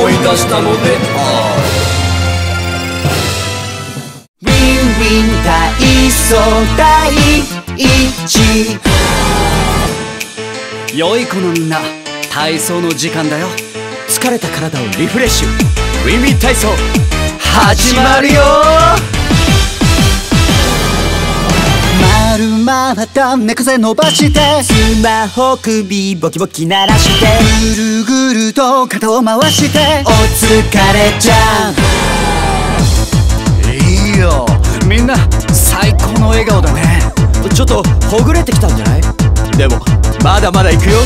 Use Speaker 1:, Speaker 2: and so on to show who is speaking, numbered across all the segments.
Speaker 1: 思い出したのである。
Speaker 2: ウィンウィン体操第一。良い子のみんな、体操の時間だよ。疲れた体をリフレッシュ。ウィンウィン体操始まるよ。丸まった猫背伸ばして、スマホ首ボキボキ鳴らして、ぐるぐると肩を回して、お疲れちゃん。いいよ、みんな最高の笑顔だね。ちょっとほぐれてきたんじゃない？でもまだまだいくよ。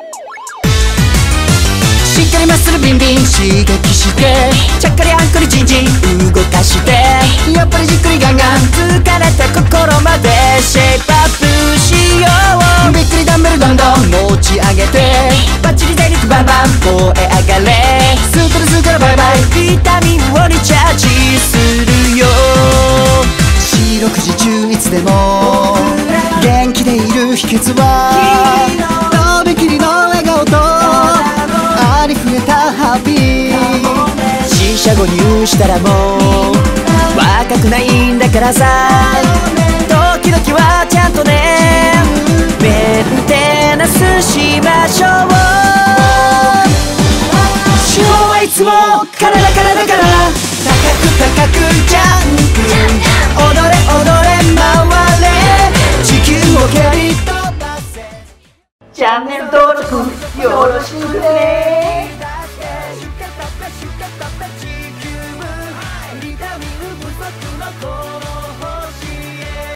Speaker 2: しっかりマッスルビンビン刺激して、ちゃっかりあんこりジンジン動かして、やっぱりじっくりガンガン疲れた心までシェイプアップしよう。びっくりダンベルどんどん持ち上げて、バッチリ全力バンバン燃え上がれ。スーからスーからバイバイビタミンをリチャージするよ。四六時中いつでも元気でいる秘訣は、とびきりの笑顔とありふれたハッピー。四捨五入したらもう若くないんだからさ、時々はちゃんとねメンテナンスしましょう。今日はいつも体から高く高くジャンプ、踊れ踊れ回れ、地球を蹴り飛ばせ。チャンネル登録よろしくね。